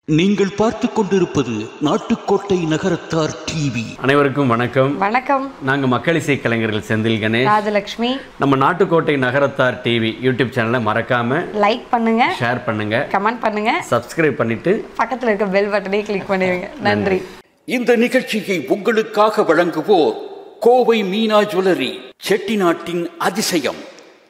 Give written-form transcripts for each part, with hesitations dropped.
நீங்கள் பார்த்துக் கொண்டிருப்பது நாட்டுக்கோட்டை நகரத்தார் டிவி. அனைவருக்கும் வணக்கம். வணக்கம். நாங்கள் மக்கள் இசை கலைஞர்கள் செந்தில் கணேஷ், ராஜலட்சுமி. நம்ம நாட்டுக்கோட்டை நகரத்தார் டிவி யூடியூப் சேனலை மறக்காம லைக் பண்ணுங்க, ஷேர் பண்ணுங்க, கமெண்ட் பண்ணுங்க, சப்ஸ்கிரைப் பண்ணிட்டு பக்கத்தில் இருக்க பெல் பட்டனை கிளிக் பண்ணிடுங்க. நன்றி. இந்த நிகழ்ச்சியை உங்களுக்காக வழங்குவோர் கோவை மீனா ஜுவல்லரி, செட்டிநாட்டின் அதிசயம்.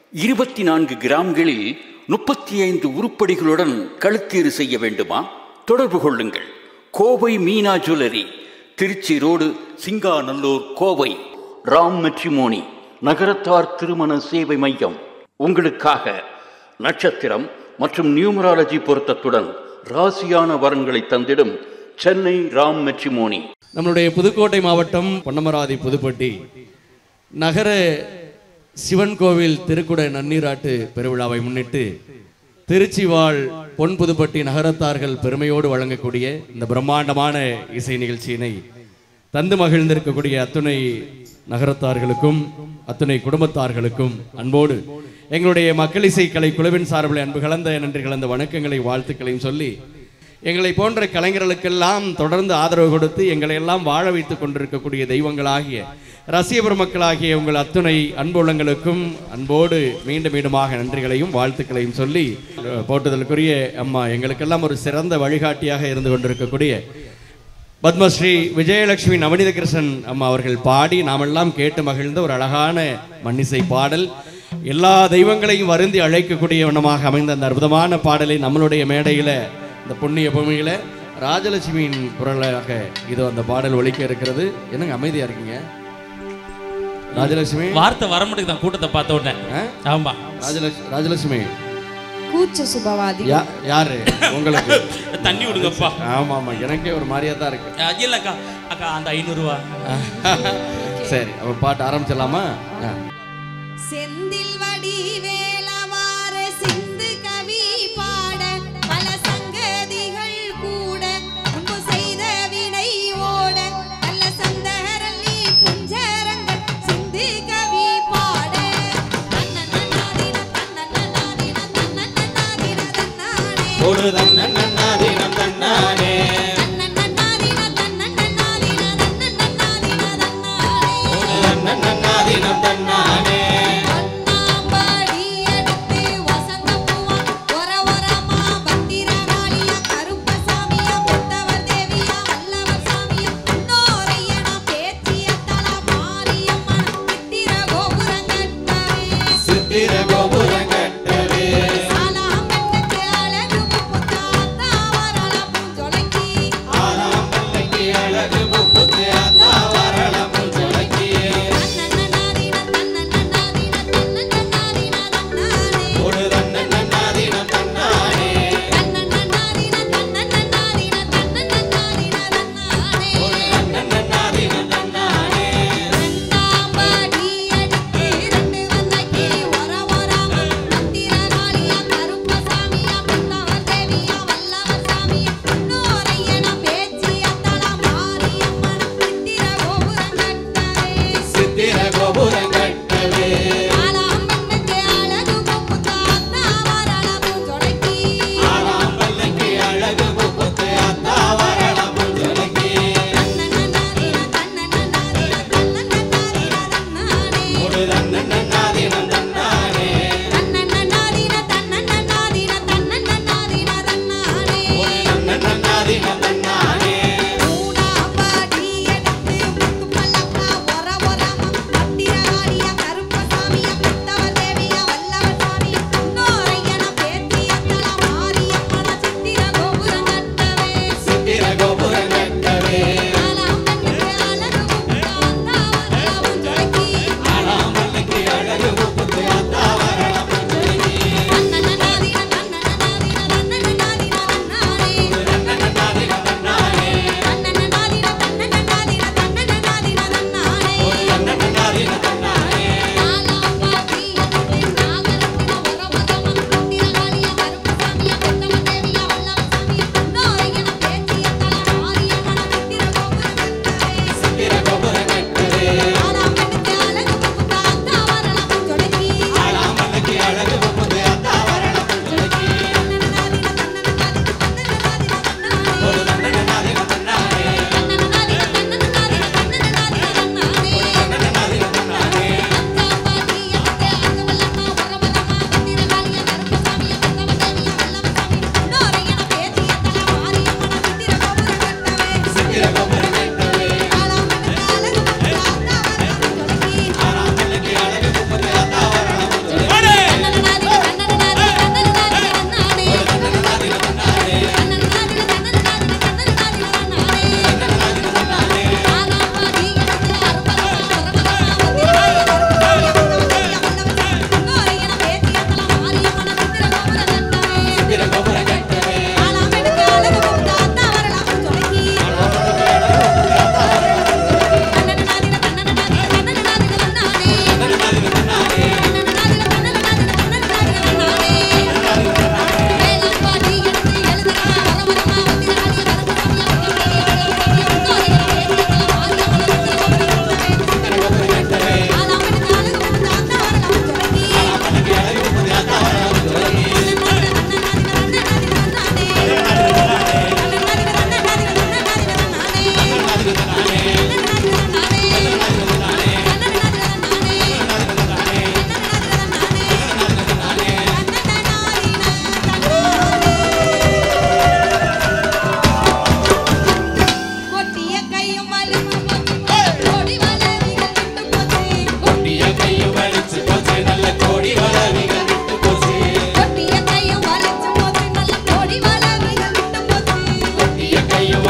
24 கிராம்களில் 35 உருப்படிகளுடன் கழுத்தீறு செய்ய வேண்டுமா? தொடர்பு கொள்ளுங்கள். Kovai Meena jewellery, Trichy road, Singanallur, Kovai. Ram matrimony Nagarathar திருமண சேவை மையம் உங்களுக்காக நட்சத்திரம் மற்றும் நியூமராலஜி பொருத்தத்துடன் ராசியான வரன்களை தந்திடும் சென்னை ராம் மெட்ரிமோனி. நம்மளுடைய புதுக்கோட்டை மாவட்டம் பொன்னமராதி புதுப்பட்டி நகர சிவன் கோவில் திருக்குட நன்னீராட்டு பெருவிழாவை முன்னிட்டு திருச்சி வாழ் பொன் புதுப்பட்டி நகரத்தார்கள் பெருமையோடு வழங்கக்கூடிய இந்த பிரம்மாண்டமான இசை நிகழ்ச்சியினை தந்து மகிழ்ந்திருக்கக்கூடிய அத்துணை நகரத்தார்களுக்கும் அத்துணை குடும்பத்தார்களுக்கும் அன்போடு எங்களுடைய மக்கள் இசை கலை குழுவின் சார்பில் அன்பு கலந்த நன்றி கலந்த வணக்கங்களை வாழ்த்துக்களையும் சொல்லி, எங்களை போன்ற கலைஞர்களுக்கெல்லாம் தொடர்ந்து ஆதரவு கொடுத்து எங்களை எல்லாம் வாழ வைத்துக் கொண்டிருக்கக்கூடிய தெய்வங்களாகிய ரசிக பெருமக்களாகிய உங்கள் அத்துணை அன்புள்ளங்களுக்கும் அன்போடு மீண்டும் மீண்டுமாக நன்றிகளையும் வாழ்த்துக்களையும் சொல்லி, போட்டுதலுக்குரிய அம்மா எங்களுக்கெல்லாம் ஒரு சிறந்த வழிகாட்டியாக இருந்து கொண்டிருக்கக்கூடிய பத்மஸ்ரீ விஜயலட்சுமி நவநீத கிருஷ்ணன் அம்மா அவர்கள் பாடி நாமெல்லாம் கேட்டு மகிழ்ந்த ஒரு அழகான மன்னிசை பாடல், எல்லா தெய்வங்களையும் வருந்தி அழைக்கக்கூடிய வண்ணமாக அமைந்த அந்த அற்புதமான பாடலை நம்மளுடைய மேடையில் இந்த புண்ணிய பூமியில ராஜலட்சுமியின் குரலாக இது அந்த பாடல் ஒலிக்க இருக்கிறது. என்னங்க அமைதியா இருக்கீங்க? ராஜலட்சுமி வார்த்தை வர மாட்டேங்குது கூட்டத்தை பார்த்த உடனே. ஆமா, ராஜலட்சுமி கூச்ச சுபவாதி யாரு உங்களுக்கு? தண்ணி விடுங்கப்பா. ஆமா ஆமா, எனக்கே ஒரு மாதிரியா தான் இருக்கு. இல்லக்கா அக்கா அந்த 500 ரூபா. சரி, அவ பாட்டு ஆரம்பிச்சிடலாமா? செந்தில் வடிவேலவார சிந்து கவி பாட பல சங்கதிகள் கூட முன்பு செய்த வினை ஓட நல்ல சந்தரல்லி புஞ்சரங்கள் சிந்து கவி பாட தன்னன்னாதின தன்னன்னாதின தன்னன்னாதின தன்னானே ஒரு தன்னன்னாதின தன்னானே தன்னன்னாதின தன்னன்னாதின தன்னன்னாதின தன்னானே ஒரு தன்னன்னாதின தன்னானே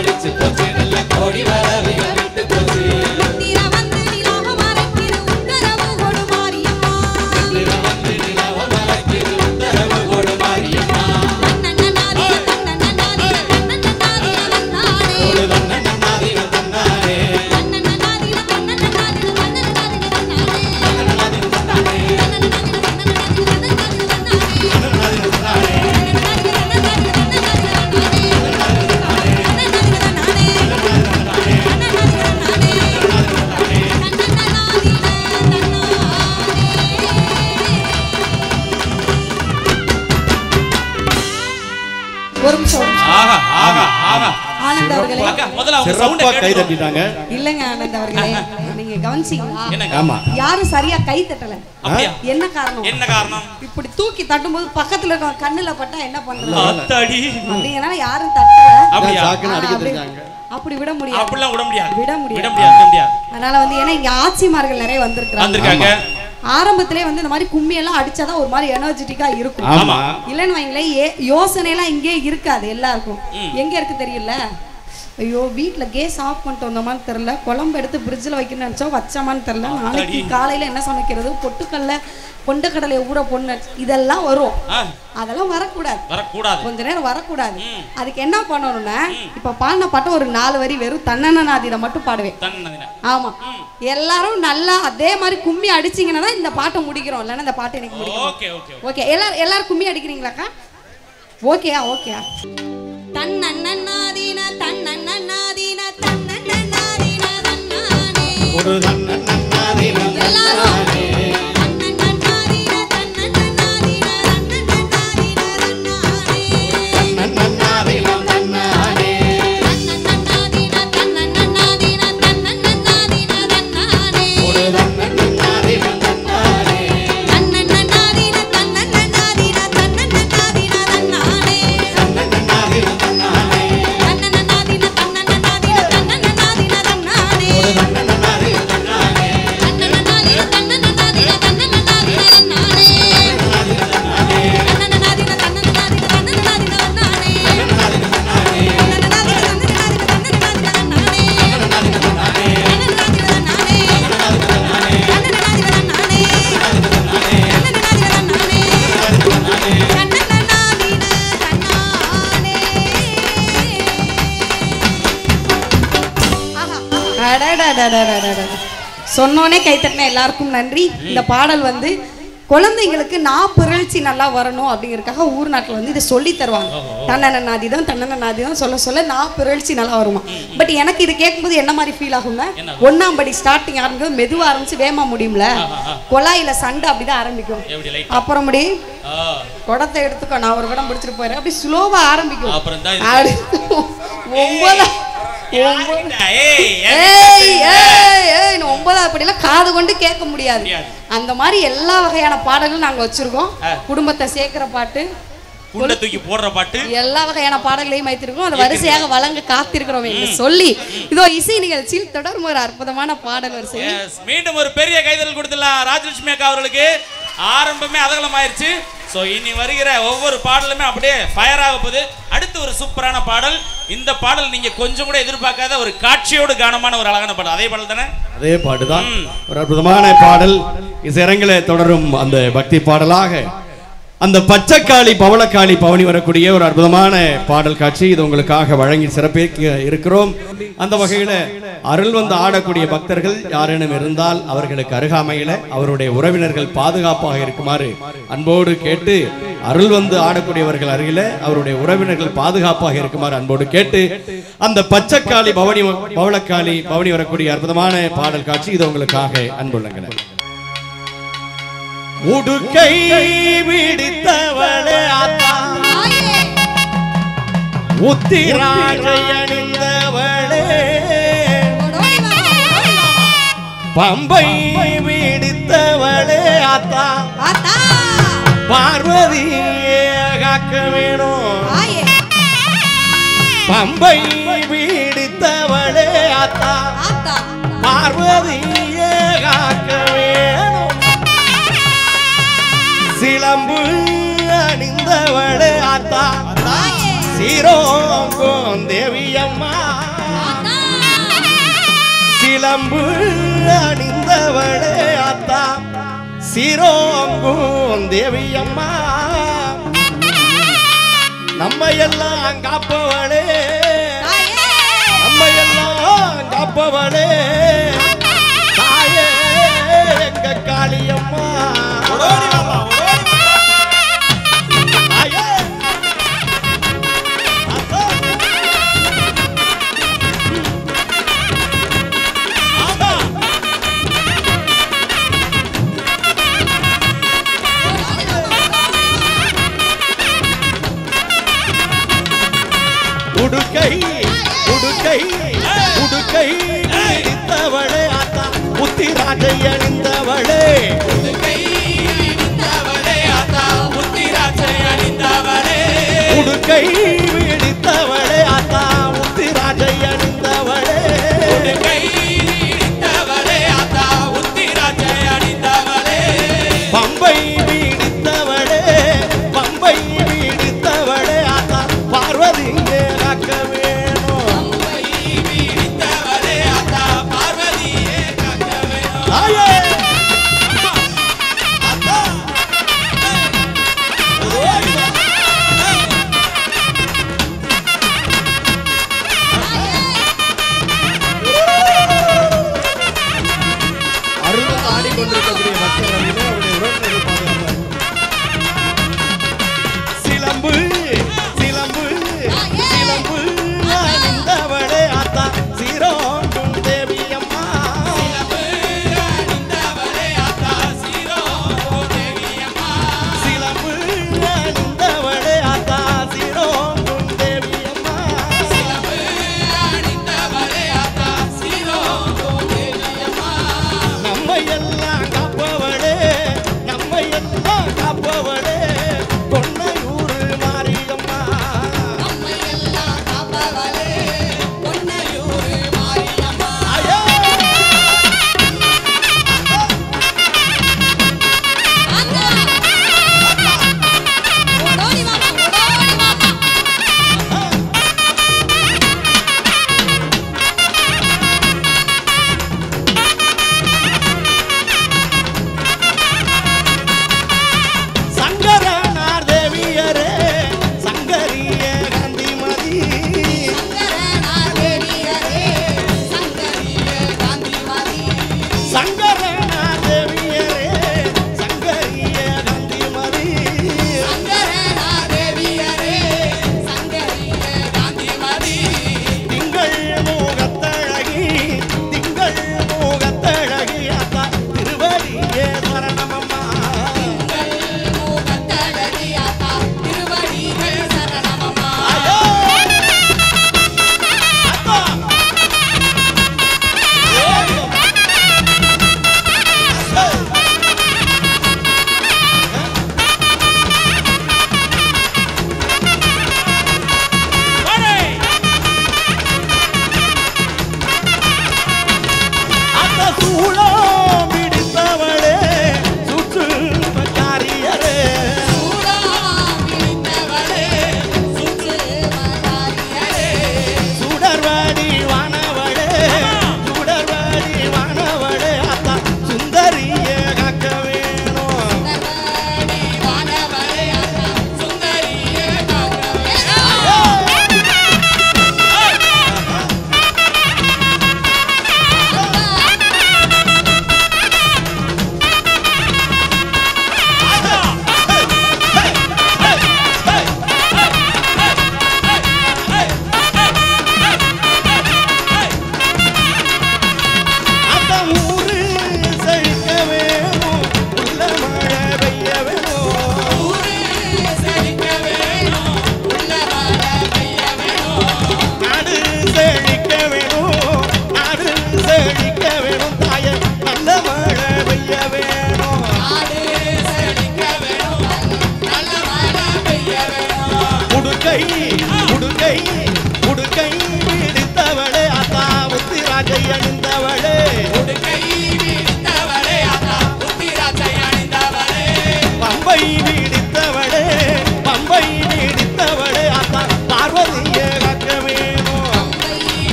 பழிச்சு போச்சு நல்ல கோடி வரவில விட்டு போச்சு திர வந்து நிலாவ மறைக்கிற உத்தரவு கொடு மாரியம்மா வந்து நிலவ மலக்கிது உத்தரவு கொடு மாரியம்மா தன்னன்னாரே தன்னன்னாரே தன்னன்னாரே தன்னாரே ஒரு தன்னன்னாரே தன்னாரே தன்னன்னாரே தன்னன்னாரே ஒரு நிமிஷம் ஆஹா ஆஹா ஆஹா ஆனந்த் அவர்களே அக்கா முதல்ல அவங்க சவுண்ட சிறப்பா கை கேட்டு தட்டிட்டாங்க இல்லங்க ஆனந்த் அவர்களே நீங்க கவனிச்சீங்களா என்னங்க ஆமா யாரும் சரியா கை தட்டல அப்படியா என்ன காரணம் என்ன காரணம் இப்படி தூக்கி தட்டும்போது பக்கத்துல இருக்க கண்ணுல பட்டா என்ன பண்றது அத்தாடி அப்படிங்கறனால யாரும் தட்டல அப்படியா சாக்குன்னு அடிக்க அப்படி- தெரிஞ்சாங்க அப்படி விட முடியாது அப்படிலாம் விட முடியாது விட முடியாது. விட முடியாது அதனால வந்து ஏன்னா இங்க ஆட்சிமார்கள் நிறைய வந்திருக்காங்க வந்திருக்காங்க ஆரம்பத்திலே வந்து இந்த மாதிரி கும்மி எல்லாம் அடிச்சாதான் ஒரு மாதிரி எனர்ஜெட்டிக்கா இருக்கும் ஆமா இல்லன்னு வைங்களேன் யோசனை எல்லாம் இங்கே இருக்காது எல்லாருக்கும் எங்க இருக்கு தெரியல ஐயோ வீட்ல கேஸ் ஆஃப் பண்ணிட்டு வந்தோமான்னு தெரியல குழம்பு எடுத்து ஃப்ரிட்ஜில் வைக்கணும்னு நினைச்சோம் வச்சோமான்னு தெரியல நாளைக்கு காலையில என்ன சமைக்கிறது பொட்டுக்கல்ல கொண்டக்கடலை ஊற பொண்ணு இதெல்லாம் வரும் அதெல்லாம் வரக்கூடாது வரக்கூடாது கொஞ்ச நேரம் வரக்கூடாது அதுக்கு என்ன பண்ணணும்னா இப்ப பாடின பாட்டு ஒரு 4 வரி வெறும் தன்னநாதியில மட்டும் பாடுவேன் தன்னதின ஆமா எல்லாரும் நல்லா அதே மாதிரி கும்மி அடிச்சீங்கன்னா தான் இந்த பாட்டை முடிக்கிறோம் இல்லைன்னா இந்த பாட்டை எனக்கு முடிக்கும் ஓகே ஓகே ஓகே எல்லாரும் கும்மி அடிக்கிறீங்களாக்கா ஓகேயா ஓகேயா தன்னன்னாதீன தன்னன்னாதீன தன்னன்னாதீன தன்னானே ஒரு தன்னன்னாரே எல்லாரும் தன்னன்னாதீன தன்னன்னாதீன தன்னன்னாதீன தன்னானே நன்னாரே நன்னாரே தன்னன்னாதீன தன்னன்னாதீன தன்னன்னாதீன தன்னானே ஒரு தன்னன்னாரே நன்னாரே தன்னன்னாதீன தன்னன்னாதீன தன்னன்னாதீன தன்னானே நன்னாரே நன்னாரே தன்னன்னாதீன தன்னன்னாதீன தன்னன்னாதீன தன்னானே ஒரு தன்னன்னாரே நன்னாரே தன்னன்னாதீன தன்னன்னாதீன தன்னன்னாதீன தன்னானே தன்னன்னாதீன தன்னன்னாதீன தன்னன்னாதீன தன்னானே சொன்னோனே கைத்தட்டின எல்லாருக்கும் நன்றி இந்த பாடல் வந்து குழந்தைங்களுக்கு பிறழ்ச்சி நல்லா வரணும் அப்படிங்கறதுக்காக ஊர் நாட்டில் வந்து இதை சொல்லி தருவாங்க தன்னநாதிதான் சொல்ல பிறழ்ச்சி நல்லா வருமா பட் எனக்கு இது கேட்கும்போது என்ன மாதிரி ஃபீல் ஆகும்னா 1ஆம் படி ஸ்டார்டிங் ஆரம்பிக்கும் மெதுவா ஆரம்பிச்சு வேகமா முடியும்ல குழாயில சண்டை அப்படிதான் ஆரம்பிக்கும் அப்புறம் முடி குடத்தை எடுத்துக்கோ நான் ஒரு குடம் பிடிச்சிட்டு போயிடுறேன் அப்படி ஸ்லோவா ஆரம்பிக்கும் அப்புறம் தான் அப்படி 9ஆவது படியில காது கொண்டு கேட்க முடியாது அந்த மாதிரி எல்லா வகையான பாடல்களும் நாங்க வச்சிருக்கோம் குடும்பத்தை சேர்க்கிற பாட்டு குண்ட தூக்கி போடுற பாட்டு எல்லா வகையான பாடல்களையும் வைத்திருக்கோம் அந்த வரிசையாக வழங்க காத்திருக்கிறோம் என்று சொல்லி இதோ இசை நிகழ்ச்சியில் தொடரும் ஒரு அற்புதமான பாடல் வரிசை மீண்டும் ஒரு பெரிய கைதல் கொடுத்துடலாம் ராஜலட்சுமி அக்கா அவர்களுக்கு ஆரம்பமே அதகலம் ஆயிருச்சு ஸோ இனி வருகிற ஒவ்வொரு பாடலுமே அப்படியே ஃபயர் ஆக போகுது அடுத்து ஒரு சூப்பரான பாடல் இந்த பாடல் நீங்க கொஞ்சம் கூட எதிர்பார்க்காத ஒரு காட்சியோடு கானமான ஒரு அழகான பாடல் அதே பாடல் தானே அதே பாட்டுதான் ஒரு அற்புதமான பாடல் இசையரங்கிலே தொடரும் அந்த பக்தி பாடலாக அந்த பச்சைக்காளி பவளக்காளி பவனி வரக்கூடிய ஒரு அற்புதமான பாடல் காட்சி இது உங்களுக்காக வழங்கி சிறப்பிக்க இருக்கிறோம் அந்த வகையில அருள் வந்து ஆடக்கூடிய பக்தர்கள் யாரேனும் இருந்தால் அவர்களுக்கு அருகாமையில அவருடைய உறவினர்கள் பாதுகாப்பாக இருக்குமாறு அன்போடு கேட்டு அருள் வந்து ஆடக்கூடியவர்கள் அருகில அவருடைய உறவினர்கள் பாதுகாப்பாக இருக்குமாறு அன்போடு கேட்டு அந்த பச்சைக்காளி பவளக்காளி பவனி வரக்கூடிய அற்புதமான பாடல் காட்சி இது உங்களுக்காக அன்புள்ளங்களே உடுக்கை விடித்தவளே ஆத்தா உத்திராஜை அணிந்தவளே பம்பை விடித்தவளே ஆத்தா பார்வதியே காக்க வேணும் பம்பை விடித்தவளே ஆத்தா பார்வதியே காக்க வேணும் சிலம்பு அணிந்தவளே ஆத்தா சீரோங்கோம் தேவியம்மா சிலம்பு அணிந்தவளே ஆத்தா சீரோங்கும் தேவியம்மா நம்ம எல்லாம் காப்பவளே நம்ம எல்லாம் காப்பவளே தாயே எங்க காளியம்மா உடுக்கை உடுக்கை உடுக்கை அணிந்தவளே ஆத்தா புத்திராஜை அணிந்தவளே உடுக்கை அணிந்தவளே ஆத்தா புத்திராஜை அணிந்தவளே உடுக்கை அணிந்தவளே ஆத்தா புத்திராஜை அணிந்தவளே உடுக்கை அணிந்தவளே ஆத்தா புத்திராஜை அணிந்தவளே பம்பை வீடித்தவளே பம்பை வீடித்தவளே ஆத்தா பார்வதி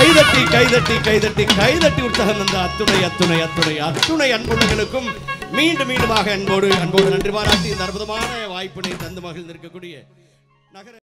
கைதட்டி கைதட்டி கைதட்டி கைதட்டி உற்சாகம் தந்த அத்துணை அத்துணை அத்துணை அத்துணை அன்புள்ளங்களுக்கும் மீண்டும் மீண்டுமாக அன்போடு நன்றி பாராட்டி இந்த அற்புதமான வாய்ப்பினை தந்து மகிழ்ந்திருக்கக்கூடிய நகர